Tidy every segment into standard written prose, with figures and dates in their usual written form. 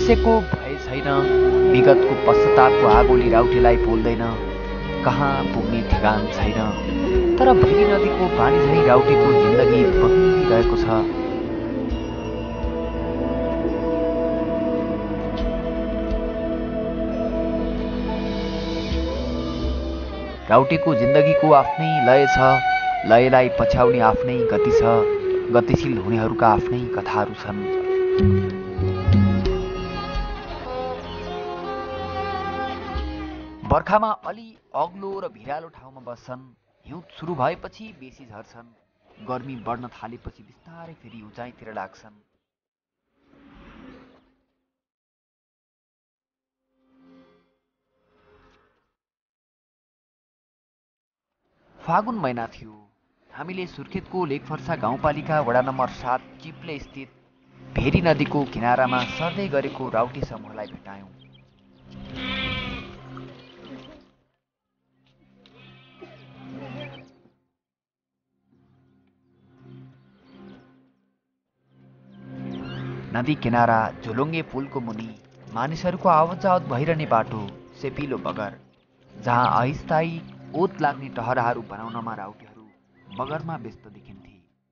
भविष्यको भय छैन, विगतको पश्चातापको आगोले राउटेलाई पोल्दैन, कहाँ पुग्ने ठेगान छैन। तर भैरी नदीको पानी झैँ राउटेको जिन्दगी बगिरहेको छ। राउटेको जिन्दगीको आफ्नै लय छ, लयलाई पछ्याउने आफ्नै गति छ, गतिशील हुनेहरूका आफ्नै कथाहरू छन्। बर्खामा अलि अग्लो र भिरालो ठाउँमा बस्छन्, हिउँद सुरु भएपछि बेसी झर्छन्, गर्मी बढ्न थालेपछि बिस्तारै फेरि उचाइतिर लाग्छन्। फागुन महिना थियो। हामीले सुर्खेतको लेकफर्सा गाउँपालिका वडा नम्बर 7 चिप्ले स्थित भेरी नदीको किनारामा सर्दै गरेको राउटे समूहलाई भेटायौं। नदी किनारा झोलुङ्गे पुलको मुनि मानिसहरूको आवत-जावत भइरहने बाटो, सेपिलो बगर, जहाँ अस्थायी ओत लाग्ने टहराहरू बनाउनमा राउटेहरू बगरमा व्यस्त देखिन्थे।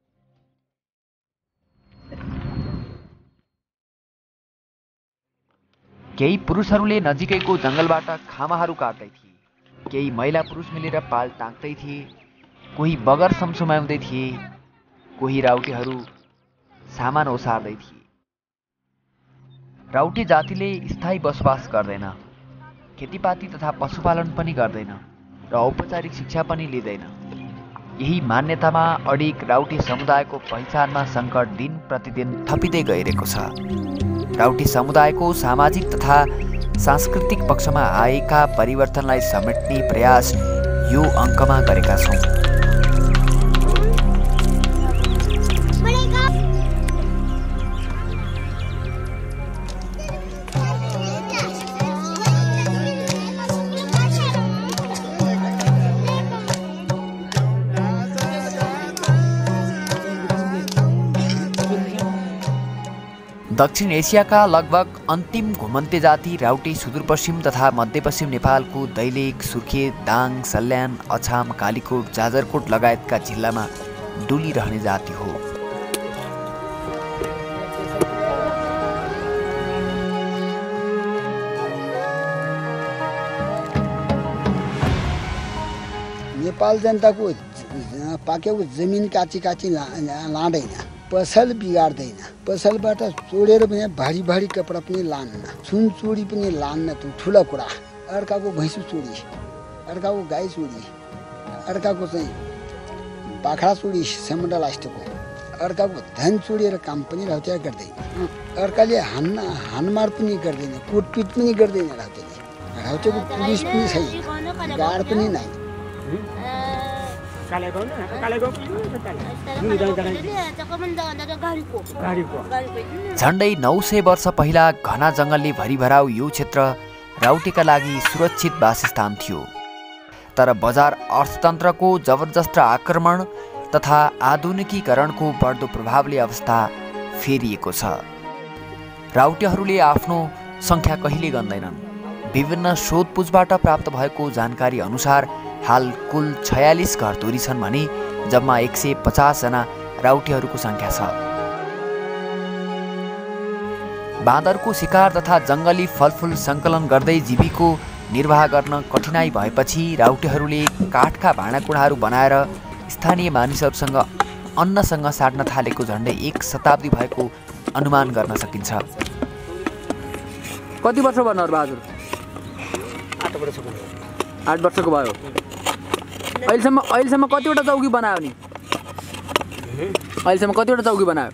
केही पुरुषहरूले नजिकैको जंगलबाट खामाहरू काट्दै थिए, केही महिला पुरुष मिलेर पाल टाँक्दै थिए, कोही बगर समसुमाउँदै थिए, कोही राउटेहरू सामान ओसार्दै थिए। राउटे जातिले स्थायी बसोबास गर्दैन, खेतीपाती तथा पशुपालन पनि गर्दैन र औपचारिक शिक्षा पनि लिँदैन। यही मान्यतामा अडिग राउटे समुदायको पहिचानमा सङ्कट दिन प्रतिदिन थपिँदै गइरहेको छ। राउटे समुदायको सामाजिक तथा सांस्कृतिक पक्षमा आएका परिवर्तनलाई समेट्ने प्रयास यो अङ्कमा गरेका छौँ। दक्षिण एसियाका लगभग अन्तिम घुमन्ते जाति राउटे सुदूरपश्चिम तथा मध्यपश्चिम नेपालको दैलेख, सुर्खेत, दाङ, सल्यान, अछाम, कालीकोट, जाजरकोट लगायतका जिल्लामा डुलिरहने जाति हो। नेपाल जनताको पाकेको जमिन काची काची लाँदैन, पसल बिगार्दैन, पसलबाट चोडेर पनि भारी भारी कपडा पनि लान्न, सुन चुडी पनि लान्न। त्यो ठुलो कुरा। अर्काको भैँसु चुडी, अर्काको गाई चुडी, अर्काको चाहिँ बाख्रा चुडी सेमन्डलास्टको, अर्काको धन चुडेर काम पनि राउटे गर्दैन। अर्काले हानमार पनि गर्दैन, कुटपिट पनि गर्दैन राउटेले। राउटेको पुलिस पनि छैन, गार्ड पनि नै। झन्डै 900 वर्ष पहिला घना जङ्गलले भरिभराउ यो क्षेत्र राउटेका लागि सुरक्षित वासस्थान थियो। तर बजार अर्थतन्त्रको जबरजस्त आक्रमण तथा आधुनिकीकरणको बढ्दो प्रभावले अवस्था फेरिएको छ। राउटेहरूले आफ्नो सङ्ख्या कहिले गन्दैनन्। विभिन्न सोधपुछबाट प्राप्त भएको जानकारी अनुसार हाल कुल 46 घरधुरी छन् भने जम्मा 150 जना राउटेहरूको सङ्ख्या छ। बाँदरको शिकार तथा जङ्गली फलफुल सङ्कलन गर्दै जीविको निर्वाह गर्न कठिनाई भएपछि राउटेहरूले काठका भाँडाकुँडाहरू बनाएर स्थानीय मानिसहरूसँग अन्नसँग साट्न थालेको झन्डै 1 शताब्दी भएको अनुमान गर्न सकिन्छ। कति वर्ष भयो नरबहादुर? 8 वर्षको भयो। अहिलेसम्म कतिवटा चौकी बनायो नि? अहिलेसम्म कतिवटा चौकी बनायो?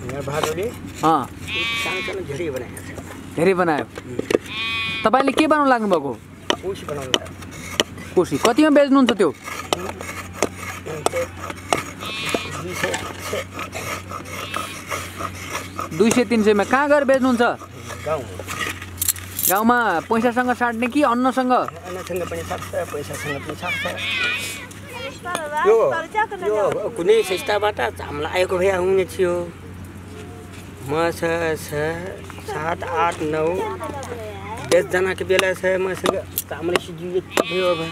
धेरै बनायो। तपाईँले के बनाउनु लाग्नुभएको? कोसी। कतिमा बेच्नुहुन्छ त्यो? 200-300 कहाँ गएर बेच्नुहुन्छ? गाउँमा पैसासँग साट्ने कि अन्नसँग? अन्नसँग पनि साट्छ, पैसासँग पनि साट्छ। यो कुनै संस्थाबाट हामीलाई आएको भए हुने थियो। म 7, 8, 9, 10 जनाको बेला छ मसँग चामल सिजियो भयो अब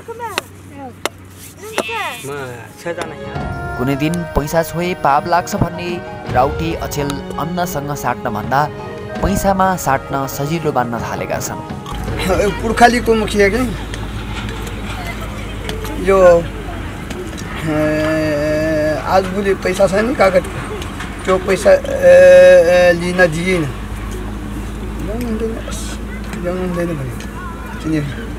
म 6 जना कुनै दिन पैसा छोए पाप लाग्छ भन्ने राउटे अचेल अन्नसँग साट्न भन्दा पैसामा साट्न सजिलो मान्न थालेका छन्। पुर्खालीको मुखिया के यो आज भोलि पैसा छैन कागज त्यो पैसा लिन दिएन ल्याउनु भने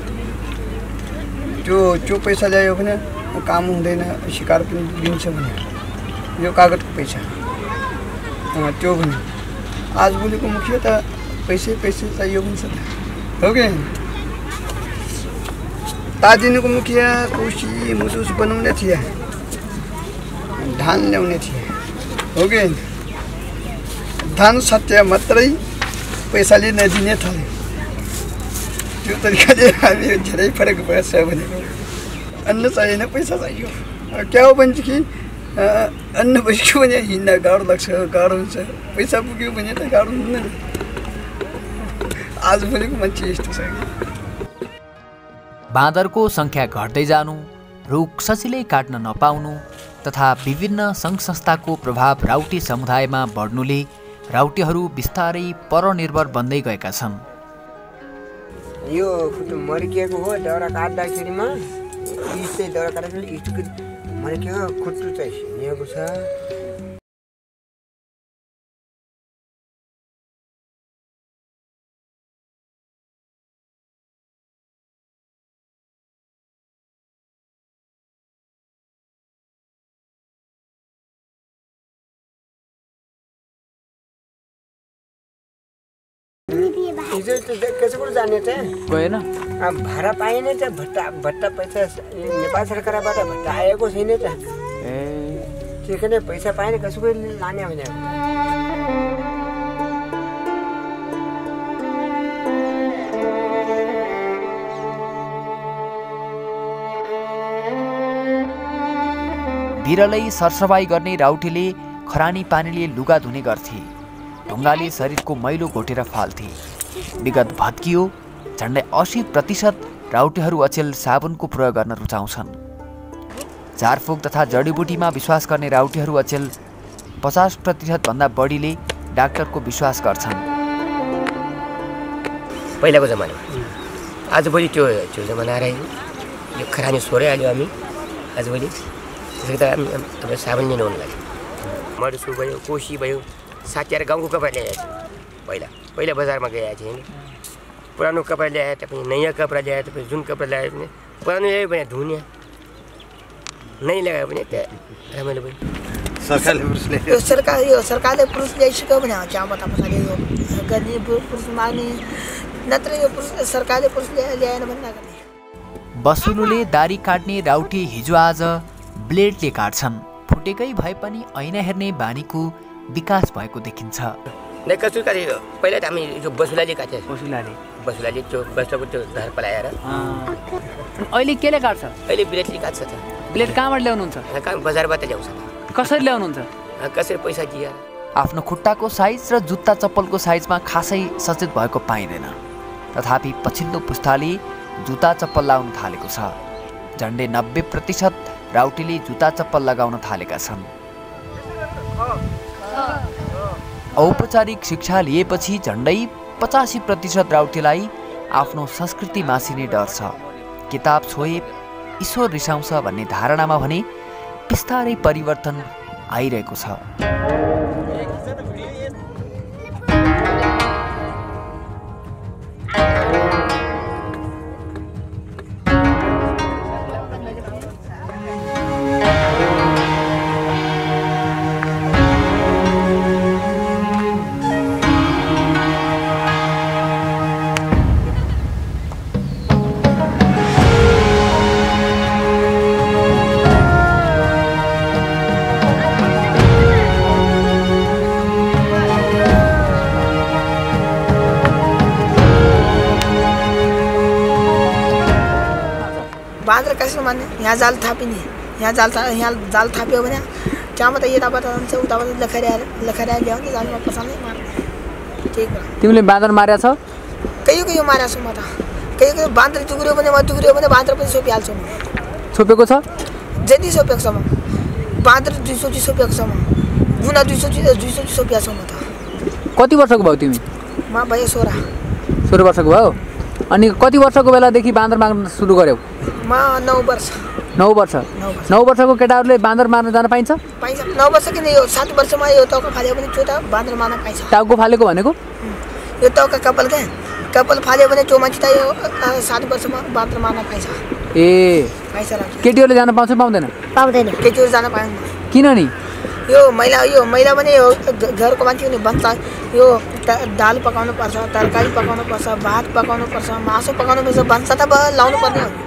त्यो पैसा ल्यायो भने काम हुँदैन शिकार पनि दिन्छ भने यो कागजको पैसा त्यो भने आज भोलिको मुखिया त पैसै चाहियो भन्छ त हो कि तादिनको मुखिया कोसी मुसुस बनाउने थिए धान ल्याउने थिए हो कि धान सत्य मात्रै पैसाले नदिने थाल्यो त्यो तरिकाले हामी धेरै फरक पर्छ भनेको अन्न चाहिएन पैसा चाहियो क्या हो भन्छ कि अन्न बस्यो भने हिँड्न गाह्रो लाग्छ गाह्रो हुन्छ पैसा पुग्यो भने त गाह्रो हुँदैन आज भनेको मान्छे यस्तो छ। बाँदरको सङ्ख्या घट्दै जानु, रुख सजिलै काट्न नपाउनु तथा विभिन्न सङ्घ संस्थाको प्रभाव राउटे समुदायमा बढ्नुले राउटेहरू बिस्तारै परनिर्भर बन्दै गएका छन्। यो खुट्टु मर्किएको हो दाउरा काट्दाखेरिमा इस चाहिँ दाउरा काट्दाखेरि इस्टको मर्किएको खुट्टु चाहिँ सिनेको छ। हिजो कसो कुरो जाने त गएन भाडा पाइने त भट्टा पैसा नेपाल सरकारबाट भट्टा आएको छैन त त्यही पैसा पाएन कसो लाने होइन। बिरलै सरसफाइ गर्ने राउटेले खरानी पानीले लुगा धुने गर्थे, ढुङ्गाले शरीरको मैलो घोटेर फाल्थे। विगत भत्कियो झन्डै 80% राउटेहरू अचेल साबुनको प्रयोग गर्न रुचाउँछन्। झारफुक तथा जडीबुटीमा विश्वास गर्ने राउटेहरू अचेल 50% भन्दा बढीले डाक्टरको विश्वास गर्छन्। पहिलाको जमानामा आजभोलि त्यो जमाना आएर यो खरानी सोरिहाल्यो हामी आजभोलि त्यसै त अब साबुन लिनु लाग्यो मर्सु भयो कोसी भयो साथीहरू गाउँको कपडा ल्याएछ पहिला बजारमा गएछ होइन पुरानो कपडा ल्याए तपाईँ नयाँ कपडा ल्याए तपाईँ जुन कपडा ल्याए भने पुरानो ल्यायो भने धुने नै लगायो भने त्यहाँ रमाइलो भयो। सरकारले पुरुष ल्याइसक्यो भने त्यहाँबाट पछाडि यो गर्ने पुरुष माग्ने नत्र यो पुरुष सरकारले पुरुष ल्याएन भने नगर्ने। बसुलुले दारी काट्ने राउटे हिजो आज ब्लेडले काट्छन्। फुटेकै भए पनि ऐना हेर्ने बानीको विकास भएको देखिन्छ। नै कसो काट्यो पहिला त हामी जो बसुलाले काट्छ बसुलाले त्यो बसको त्यो धार पलाएर अहिले केले काट्छ? अहिले ब्लेडले काट्छ त। ब्लेड कहाँबाट ल्याउनुहुन्छ? कहाँ बजारबाट ल्याउँछ। कसरी ल्याउनुहुन्छ? कसरी पैसा दिएर। आफ्नो खुट्टाको साइज र जुत्ता चप्पलको साइजमा खासै सचेत भएको पाइँदैन। तथापि पछिल्लो पुस्ताले जुत्ता चप्पल लाउन थालेको छ। झन्डै 90% राउटेले जुत्ता चप्पल लगाउन थालेका छन्। औपचारिक शिक्षा लिएपछि झन्डै 85% राउटेलाई आफ्नो संस्कृति मासिने डर छ। किताब छोए ईश्वर रिसाउँछ भन्ने धारणामा भने बिस्तारै परिवर्तन आइरहेको छ। बाँदर कसरी मान्ने यहाँ जाल थापिने यहाँ जाल थाप्यो भने त्यहाँबाट यताबाट जान्छ उताबाट लखरिया ल्याउने जालमा पसाल्ने मार्ने त्यही कुरा तिमीले बाँदर मारेको छ कहीँ मारेको छु म त कहीँ बाँदर टुक्रियो भने म टुक्रियो भने बाँदर पनि सोपिहाल्छु म छोपेको छ जति सोपेको छ म बाँदर 200 सोपेको छ म बुना 200 सोपिएको छु म त कति वर्षको भयो तिमी म भयो 16 वर्षको भयो अनि कति वर्षको बेलादेखि बाँदर मार्न सुरु गर्यौ म 9 वर्ष 9 वर्षको केटाहरूले बाँदर मार्न जान पाइन्छ 9 वर्ष किन यो 7 वर्षमा यो टाउको फाल्यो भने चोटा बाँदर मार्न पाइन्छ टाउको फालेको भनेको यो टाउका कपाल फाल्यो भने चो मान्छे त यो 7 वर्षमा बाँदर मार्न पाइन्छ ए पाइन्छ र केटीहरूले जान पाउँछ पाउँदैन केटीहरू जान पाएन किन नि यो महिला भने यो घरको मान्छे नि भन्छ यो दाल पकाउनु पर्छ तरकारी पकाउनु पर्छ भात पकाउनु पर्छ मासु पकाउनु पर्छ भन्छ त लाउनु पर्ने हो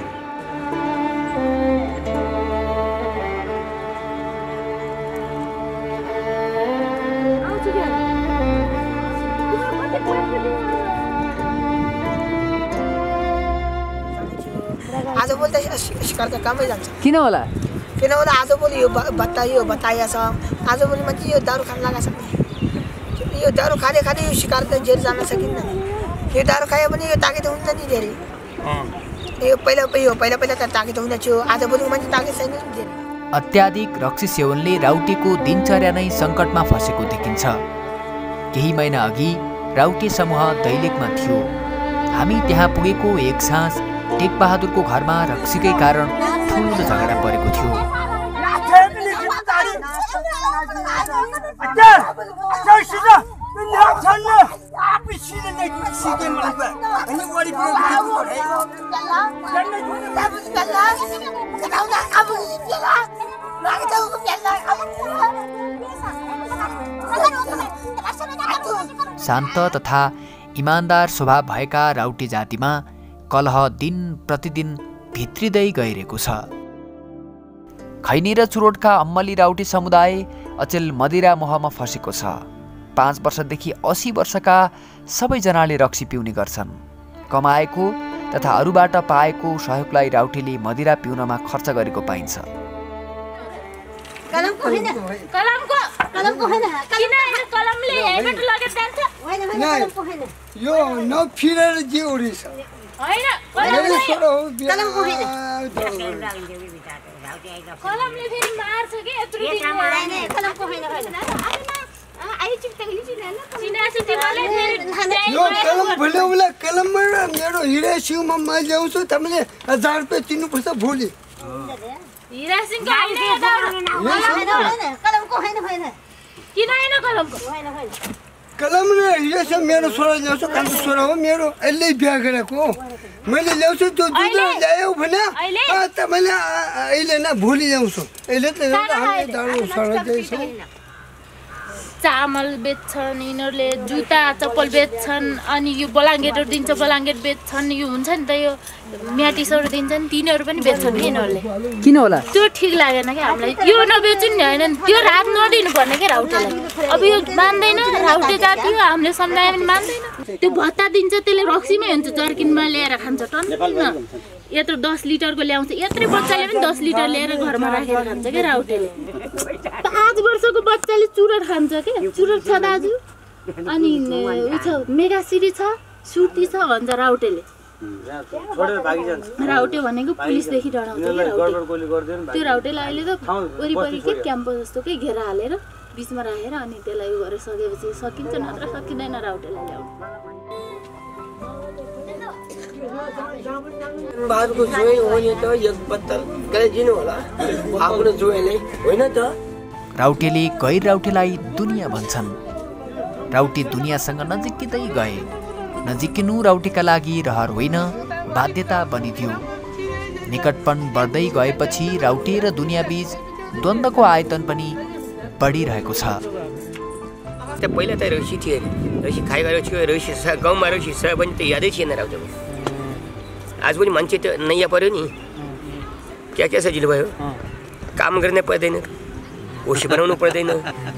आजभोलि त शिकार त कमै जान्छ किन होला आजभोलि यो बताइया छ आजभोलि मान्छे यो दारू खान लगाएको छ यो दारू खाँदै यो शिकार त जेल जान सकिन्न यो दारू खायो भने यो ताकत हुन्छ नि धेरै यो पहिला त ताकत हुँदैन थियो आजभोलिको मान्छे ताकत छैन नि धेरै अत्याधिक रक्सी सेवनले राउटेको दिनचर्या नै सङ्कटमा फसेको देखिन्छ केही महिना अघि राउटे समूह दैलेखमा थियो हामी त्यहाँ पुगेको एक साँझ टेकबहादुरको घरमा रक्सीकै कारण ठुलो झगडा परेको थियो शान्त तथा इमान्दार स्वभाव भएका राउटे जातिमा कलह दिन प्रतिदिन भित्रिँदै गइरहेको छ खैनी र चुरोटका अम्मली राउटे समुदाय अचेल मदिरा मोहमा फसेको छ 5 वर्षदेखि 80 वर्षका सबैजनाले रक्सी पिउने गर्छन् कमाएको तथा अरूबाट पाएको सहयोगलाई राउटेले मदिरा पिउनमा खर्च गरेको पाइन्छ मेरो हिरा सिउमा म ल्याउँछु तपाईँले 1000 रुपियाँ तिर्नुपर्छ भोलि कलम र हिरा सिउ मेरो छोरा ल्याउँछ कान्छो छोरा हो मेरो अहिले बिहा गरेको मैले ल्याउँछु त्यो दुध ल्यायो भने तपाईँले अहिले न भोलि ल्याउँछु अहिले त हामी दारू सराउँदैछ चामल बेच्छन् यिनीहरूले जुत्ता चप्पल बेच्छन् अनि यो ब्ल्याङ्केटहरू दिन्छ ब्ल्याङ्केट बेच्छन् यो हुन्छ नि त यो म्याटिसहरू दिन्छन् तिनीहरू पनि बेच्छन् कि यिनीहरूले किन होला त्यो ठिक लागेन क्या हामीलाई यो नबेच्नु नि होइन त्यो रात नदिनु पर्ने क्या राउटेलाई अब यो मान्दैन राउटे जाति हो हामीले सम्झायो भने मान्दैन त्यो भत्ता दिन्छ त्यसले रक्सीमै हुन्छ जर्किनमा ल्याएर खान्छ टन्न यत्रो 10 लिटरको ल्याउँछ यत्रो बच्चाले पनि 10 लिटर ल्याएर घरमा राखेर खान्छ क्या राउटेले 5 वर्षको बच्चाले चुरोट खान्छ क्या चुरोट छ दाजु अनि मेगा सिरी छ सुर्ती छ भन्छ राउटेले राउटे भनेको पुलिसदेखि डराउँछ त्यो राउटेलाई अहिले त वरिपरि के क्याम्पस जस्तो के घेरा हालेर बिचमा राखेर अनि त्यसलाई उयो गरेर सकेपछि सकिन्छ नत्र सकिँदैन राउटेलाई ल्याउनु बारको जोइ हो नि त एक बत्तल गइदिनु होला आफ्नो जोइले होइन त राउटेले गैर राउटेलाई दुनिया भन्छन् राउटे दुनियासँग नजिकिँदै गए नजिकिनु राउटेका लागि रहर होइन बाध्यता बनिदियो निकटपन बढ्दै गएपछि राउटे र दुनियाँबीच द्वन्द्वको आयतन पनि बढिरहेको छ पहिला त रौसी थियो रौसी खाइरहेको थियो रौसी गाउँमा रौसी छ भने त यादै थिएन राउटेको आज पनि मान्छे त नयाँ पर्यो नि क्या सजिलो भयो काम गर्ने पर्दैन ओसी बनाउनु पर्दैन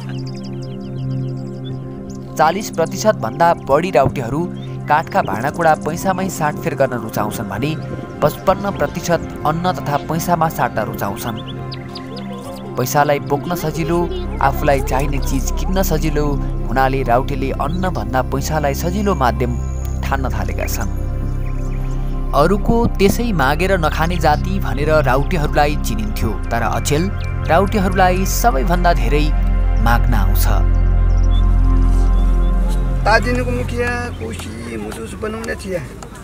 40% भन्दा बढी राउटेहरू काठका भाँडाकुँडा पैसामै साटफेर गर्न रुचाउँछन् भने 55% अन्न तथा पैसामा साट्न रुचाउँछन् पैसालाई बोक्न सजिलो आफूलाई चाहिने चिज किन्न सजिलो हुनाले राउटेले अन्नभन्दा पैसालाई सजिलो माध्यम ठान्न थालेका छन्। अरूको त्यसै मागेर नखाने जाति भनेर राउटेहरूलाई चिनिन्थ्यो, तर अचेल राउटेहरूलाई सबैभन्दा धेरै माग्न आउँछ। ताजिनुको मुखिया कोशी मुजुस बनाउने थिए,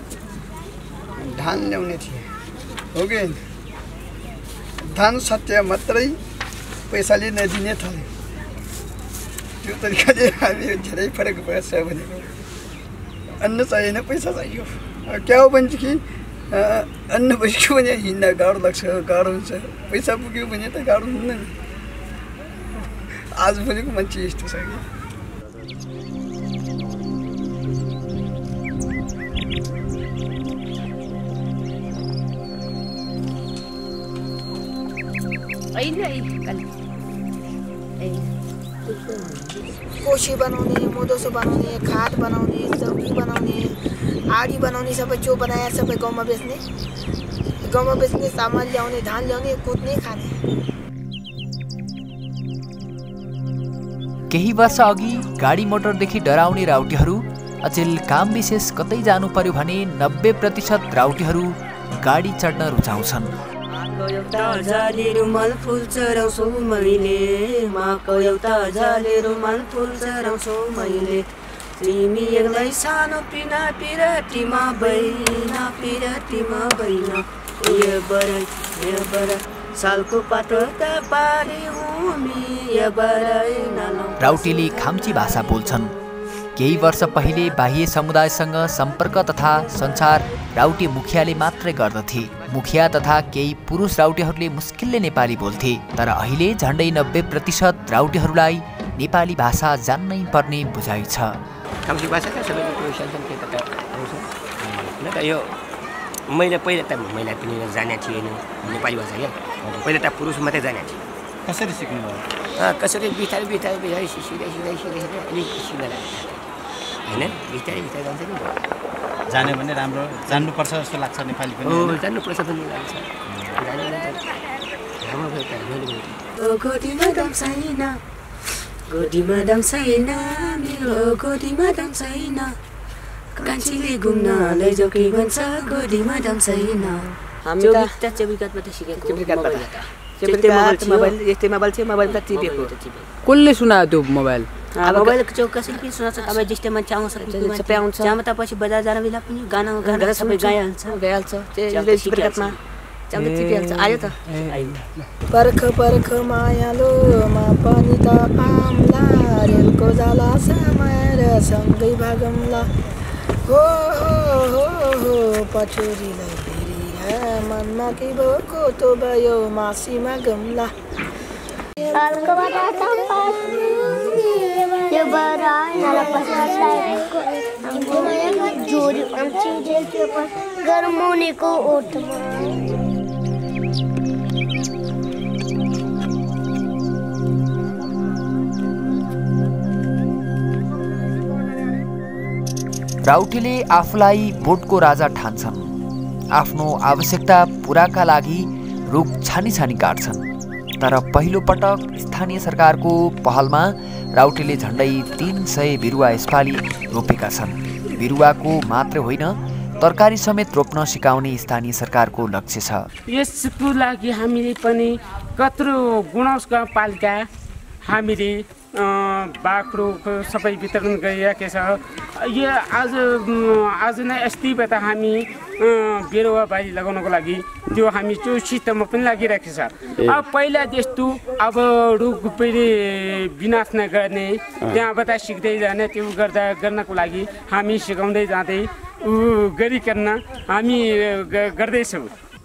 धान ल्याउने थिए, हो कि धान सत्य मात्रै पैसाले नदिने थाल्यो। त्यो तरिकाले हामी धेरै फरक भएछ भनेको। अन्न चाहिएन, पैसा चाहियो। क्या हो भन्छ कि अन्न बस्यो भने हिँड्न गाह्रो लाग्छ, गाह्रो हुन्छ। पैसा पुग्यो भने त गाह्रो हुँदैन। आजभोलिको मान्छे यस्तो छ कि कोशी बनाउने, मोदोसो बनाउने, खाद बनाउने, चौकी बनाउने, आडी बनाउने, सबै जो बनाएर सबै गाउँमा बेच्ने, सामान ल्याउने, धान ल्याउने, कुद्ने, खाने। केही वर्ष अघि गाडी मोटरदेखि डराउने राउटेहरू अचेल काम विशेष कतै जानु पर्यो भने 90% राउटेहरू गाडी चढ्न रुचाउँछन्। एउटा झाले रुमाल फुल चढाउँछु मैले, माको एउटा झाले रुमाल फुल चढाउँछु मैले। तिमी एक्लै सानो पिना पिरातीमा बैना, पिरातीमा बैना। यो बराई सालको पाटो त पारी हुमी, यो बराई नालो। राउटेले खाम्ची भाषा बोल्छन्। केही वर्ष पहिले बाह्य समुदायसँग सम्पर्क तथा सञ्चार राउटे मुखियाले मात्रै गर्दथे। मुखिया तथा केही पुरुष राउटेहरूले मुस्किलले नेपाली बोल्थे, तर अहिले झन्डै 90% राउटेहरूलाई नेपाली भाषा जान्नै पर्ने बुझाइ छ। खाम्ची भाषा त सबैले सानसानो के त आउँछ न त। यो मैले पहिला त महिला पनि जानेको थिएन नेपाली भाषा क्या। पहिला त पुरुष मात्रै जानेको थिएँ। कसरी सिक्नु भयो? कसरी बिस्तारै सिक्दै अलिक सिक्न लाग्यो होइन। बिस्तारै जान्छ नि। जाने भने राम्रो, जान्नुपर्छ जस्तो लाग्छ नेपाली पनि। जान्नुपर्छ पनि लाग्छ। गोदीमा दम छैन, गोदीमा दम छैन, मेरो गोदीमा दम छैन। कान्छीले घुम्न लैजाऊ के भन्छ, गोदीमा दम छैन। हामी त चेब्रिकातबाट सिकेको। यस्तै मोबाइल थियो, मोबाइलमा टिपेको। कसले सुनायो त्यो मोबाइल? मोबाइल कसैले पनि सुनाउँछ। अब जस्तै मान्छे आउँछ, सबै आउँछ। जहाँ त पछि बजार जान बेला पनि गाना सबै गइहाल्छ। चेब्रिकातमा टिपिहाल्छ। आयो त पर्ख पर्ख मायालोमा पनि त आम्ला, रेलको जाला समाएर सँगै भागम्ला। हो पछोरीलाई फेरि मनमा के भएको तो भयो, मासीमा गम्ला। गर्मुनेको ओठमा राउटेले आफूलाई बोटको राजा ठान्छन्। आफ्नो आवश्यकता पुराका लागि रुख छानी छानी काट्छन्। तर पहिलो पटक स्थानीय सरकारको पहलमा राउटेले झन्डै 300 बिरुवा यसपालि रोपेका छन्। बिरुवाको मात्र होइन, तरकारी समेत रोप्न सिकाउने स्थानीय सरकारको लक्ष्य छ। यसको लागि हामीले पनि कत्रो गुणस्का पालिका हामीले बाख्रोको सबै वितरण गरिरहेको छ। यो आज नै अस्तिबाट हामी बिरुवा बारी लगाउनको लागि त्यो हामी त्यो सिस्टममा पनि लागिरहेको छ। अब पहिला जस्तो अब रुख पहिले विनाश नगर्ने, त्यहाँबाट सिक्दै जाने, त्यो गर्नको लागि हामी सिकाउँदै जाँदै गरिकन हामी गर्दैछौँ।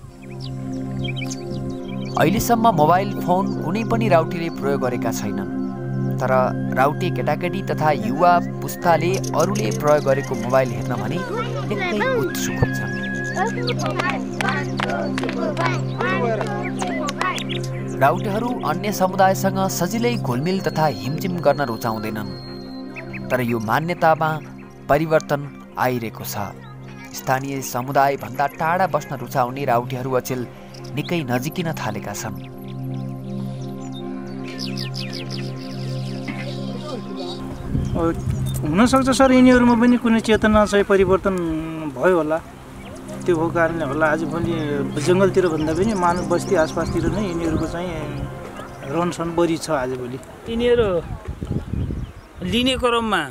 अहिलेसम्म मोबाइल फोन कुनै पनि राउटेले प्रयोग गरेका छैनन्, तर राउटे केटाकेटी तथा युवा पुस्ताले अरूले प्रयोग गरेको मोबाइल हेर्न भने निकै उत्सुक हुन्छन्। राउटेहरू अन्य समुदायसँग सजिलै घुलमिल तथा हिमजिम गर्न रुचाउँदैनन्, तर यो मान्यतामा परिवर्तन आइरहेको छ। स्थानीय समुदायभन्दा टाढा बस्न रुचाउने राउटेहरू अचेल निकै नजिकिन थालेका छन्। हुनसक्छ सर यिनीहरूमा पनि कुनै चेतना चाहिँ परिवर्तन भयो होला। त्यो भएको कारणले होला आजभोलि जङ्गलतिर भन्दा पनि मानव बस्ती आसपासतिर नै यिनीहरूको चाहिँ रहनसहन बढी छ आजभोलि। यिनीहरू लिने क्रममा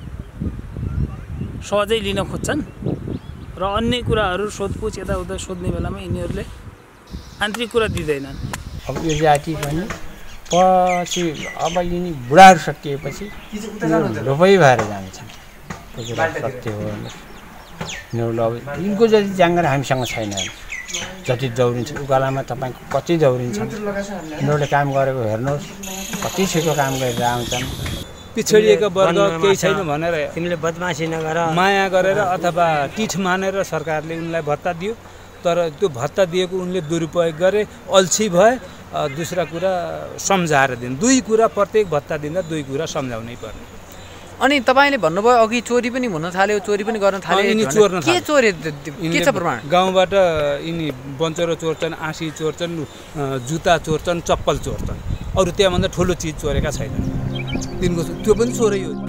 सहजै लिन खोज्छन् र अन्य कुराहरू सोधपुछ यताउता सोध्ने बेलामा यिनीहरूले आन्तरिक कुरा दिँदैनन्। अब यो जाति पनि पछि अब यिनी बुढाहरू सकिएपछि लोपै भएर जान्छन्। त्यो कुरा सत्य हो। यिनीहरूले अब यिनको जति जाँगर हामीसँग छैन। जति दौडिन्छ उकालामा तपाईँको कति दौडिन्छन्। यिनीहरूले काम गरेको हेर्नुहोस् कति छिटो काम गरेर आउँछन्। पिछडिएका वर्ग केही छैन भनेर तिमीले बदमासी नगर माया गरेर अथवा टिठ मानेर सरकारले उनलाई भत्ता दियो। तर त्यो भत्ता दिएको उनले दुरुपयोग गरे, अल्छी भए। दोस्रो कुरा सम्झाएर दिनु। दुई कुरा प्रत्येक भत्ता दिँदा दुई कुरा सम्झाउनै पर्ने। अनि तपाईँले भन्नुभयो अघि चोरी पनि हुन थाल्यो, चोरी पनि गर्न थाल्यो। यिनी चोर्न के चोरे के छ प्रमाण? गाउँबाट यिनी बन्चरो चोर्छन्, आँसी चोर्छन्, जुत्ता चोर्छन्, चप्पल चोर्छन्। अरू त्यहाँभन्दा ठुलो चिज चोरेका छैनन्। तिनको त्यो पनि चोरै हो।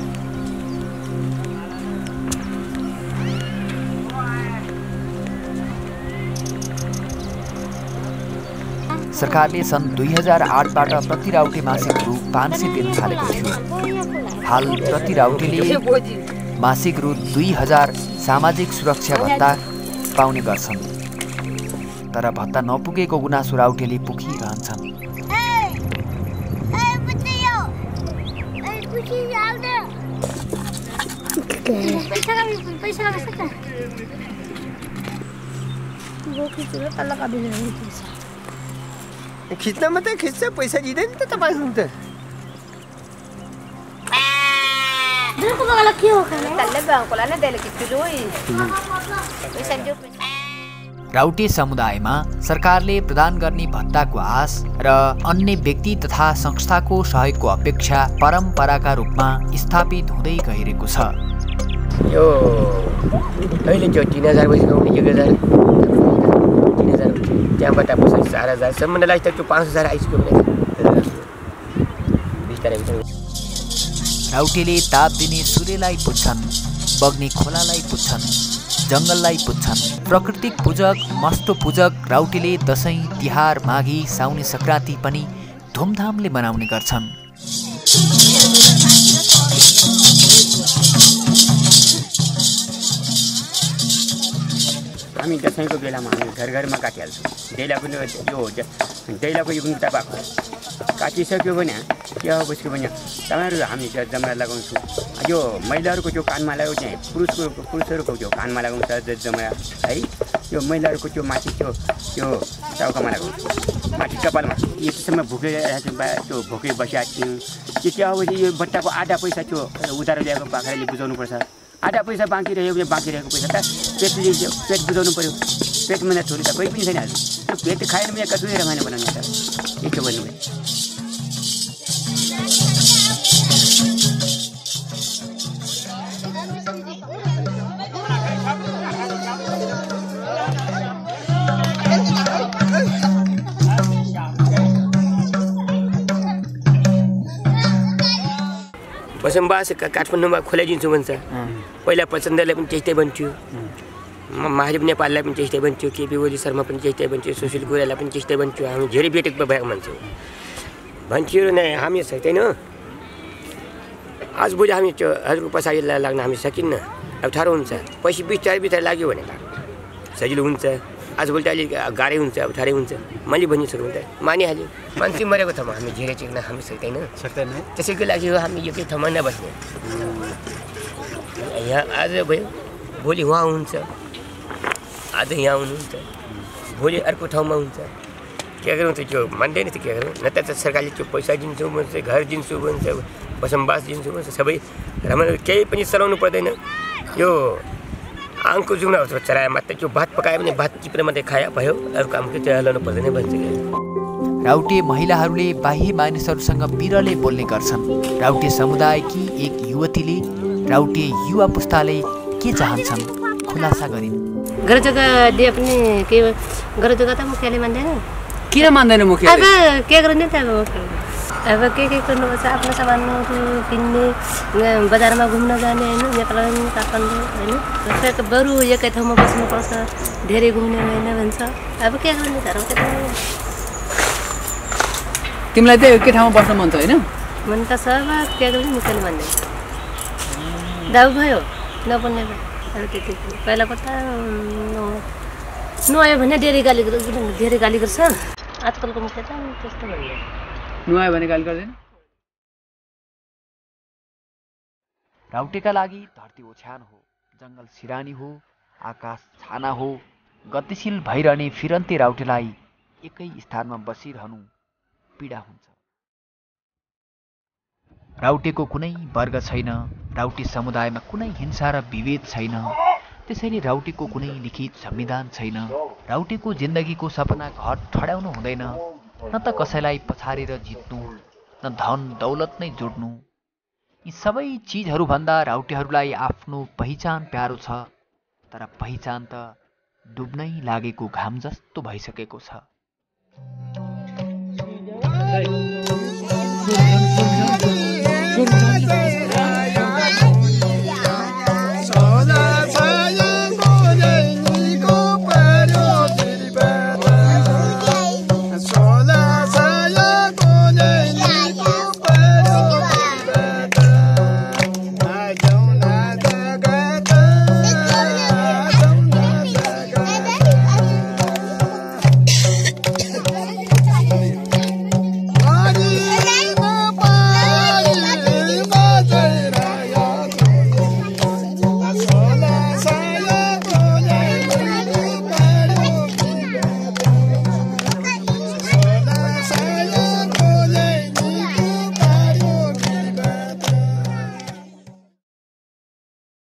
सरकारले सन् 2008बाट प्रति राउटे मासिक रु 500 दिन थालेको थियो। हाल प्रति राउटेले मासिक रु 2000 सामाजिक सुरक्षा भत्ता पाउने गर्छन्। तर भत्ता नपुगेको गुनासो राउटेले पोखिरहन्छन्। खिच्न मात्रै खिच्छ, पैसा दिँदैन त तपाईँसँग त। राउटे समुदायमा सरकारले प्रदान गर्ने भत्ताको आश र अन्य व्यक्ति तथा संस्थाको सहयोगको अपेक्षा परम्पराका रूपमा स्थापित हुँदै गइरहेको छ। यो अहिले त्यो 3000 बजेको 1000 त्यहाँबाट पछाडि 4000 सम्मलाई त त्यो 5000 आइसक्यो भने बिस्तारै राउटेले ताप दिने सूर्यलाई पुज्छन्, बग्ने खोलालाई पुज्छन्, जङ्गललाई पुज्छन्। प्राकृतिक पूजक मस्तो पूजक राउटेले दसैँ, तिहार, माघी, साउने सङ्क्रान्ति पनि धुमधामले मनाउने गर्छन्। हामी दसैँको बेलामा हामी घर घरमा काटिहाल्छौँ। दैलाको यो दैलाको यो गुन्टा भएको काटिसक्यो भने के हो उसको भने तपाईँहरू हामी जमरा लगाउँछौँ। यो महिलाहरूको त्यो कानमा लगाउँछ चाहिँ पुरुषहरूको त्यो कानमा लगाउँछ जमरा है। यो महिलाहरूको त्यो माथि त्यो टाउकामा लगाउँछ, माथि कपालमा। यो त्यसमा त्यो भोकै बसिया थियौँ। के हो भने यो बट्टाको आधा पैसा त्यो उधार ल्याएको बाख्राले बुझाउनुपर्छ। आधा पैसा बाँकी रह्यो भने बाँकी रहेको पैसा त पेट बुझाउनु पऱ्यो। पेट महिना छोरी त कोही पनि छैन। त्यो पेट खाएर पनि कसरी रमाइलो बनाउने त यस्तो भन्नुभयो। बसोबास काठमाडौँमा खोलाइदिन्छु भन्छ। पहिला प्रचण्डलाई पनि त्यस्तै भन्थ्यो, महादेव नेपाललाई पनि त्यस्तै भन्थ्यो, केपी ओली शर्मा पनि त्यस्तै भन्थ्यो, सुशील गोरालाई पनि त्यस्तै भन्थ्यो। हामी धेरै बेटेक भएको मान्छौँ भन्थ्यो नै हामी सक्दैन। आजभोलि हामी त्यो हजुरको पछाडि लाग्न हामी सकिन्न। अप्ठ्यारो हुन्छ। पैसा बिस्तारै लाग्यो भने सजिलो हुन्छ। आजभोलि त अलिक गाह्रै हुन्छ, अप्ठ्यारै हुन्छ। मैले भनिसक्नु त मानिहाल्यो। मान्छे मरेको ठाउँमा हामी धेरै टेक्न हामी सक्दैन। त्यसैको लागि हामी एकै ठाउँमा नबस्ने। यहाँ आज भयो, भोलि उहाँ हुन्छ, आज यहाँ हुनुहुन्छ, भोलि अर्को ठाउँमा हुन्छ। के गरौँ त त्यो मान्दैन त के गरौँ। न त सरकारले त्यो पैसा दिन्छु भन्छ, घर दिन्छु भन्छ, बसोबास दिन्छु भन्छ, सबै राम्रो केही पनि चलाउनु पर्दैन। यो आङको जुङ्गा चरायो मात्रै त्यो भात पकायो भने भात चिप्रे मात्रै खायो भयो, अरू काम त्यो हलाउनु पर्दैन भन्छ। राउटे महिलाहरूले बाह्य मानिसहरूसँग बिरले बोल्ने गर्छन्। राउटे समुदायकी एक युवतीले राउटे युवा पुस्ताले के चाहन्छन् खुलासा गरिन्। घर जग्गा दिए पनि के घर जग्गा त मुखियाले मान्दैन। किन मान्दैन मुखियाले? अब के गर्ने त अब अब के गर्नुपर्छ आफ्नो सामानहरू किन्ने बजारमा घुम्न जाने होइन नेपाल काठमाडौँ होइन बरु एकै ठाउँमा बस्नुपर्छ धेरै घुम्ने होइन भन्छ अब के गर्ने त रौटे तिमीलाई चाहिँ एकै ठाउँमा बस्न मन छ होइन मन त छ के गर्ने निकल भन्ने दाउ भयो नबन्ने अब त्यति पहिलाको त नआयो भने धेरै गाली गर्छ आजकलको मुख्य त त्यस्तो भन्ने नुहायो भने गाली गर्दैन राउटेका लागि धरती ओछ्यान हो, जङ्गल सिरानी हो, आकाश छाना हो। गतिशील भइरहने फिरन्ते राउटेलाई एकै स्थानमा बसिरहनु पीडा हुन्छ। राउटेको कुनै वर्ग छैन, राउटे समुदायमा कुनै हिंसा र विभेद छैन। त्यसैले राउटेको कुनै लिखित संविधान छैन। राउटेको जिन्दगीको सपना घर ठड्याउनु हुँदैन, न त कसैलाई पछारेर जित्नु, न धन दौलत नै जोड्नु। यी सबै चिजहरूभन्दा राउटेहरूलाई आफ्नो पहिचान प्यारो छ, तर पहिचान त डुब्नै लागेको घाम जस्तो भइसकेको छ।